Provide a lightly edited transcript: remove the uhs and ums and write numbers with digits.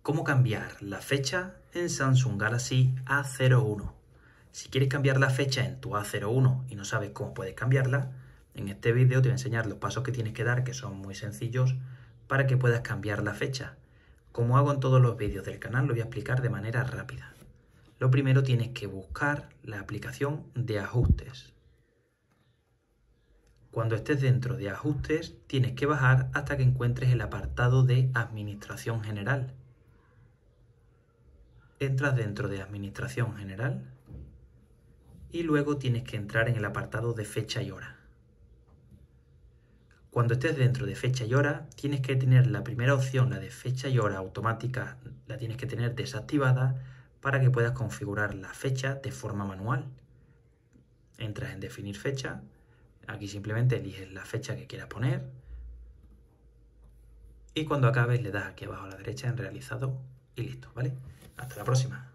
¿Cómo cambiar la fecha en Samsung Galaxy A01? Si quieres cambiar la fecha en tu A01 y no sabes cómo puedes cambiarla, en este vídeo te voy a enseñar los pasos que tienes que dar, que son muy sencillos, para que puedas cambiar la fecha. Como hago en todos los vídeos del canal, lo voy a explicar de manera rápida. Lo primero, tienes que buscar la aplicación de ajustes. Cuando estés dentro de ajustes, tienes que bajar hasta que encuentres el apartado de administración general. Entras dentro de administración general y luego tienes que entrar en el apartado de fecha y hora. Cuando estés dentro de fecha y hora, tienes que tener la primera opción, la de fecha y hora automática, la tienes que tener desactivada para que puedas configurar la fecha de forma manual. Entras en definir fecha, aquí simplemente eliges la fecha que quieras poner y cuando acabes le das aquí abajo a la derecha en realizado y listo, ¿vale? Hasta la próxima.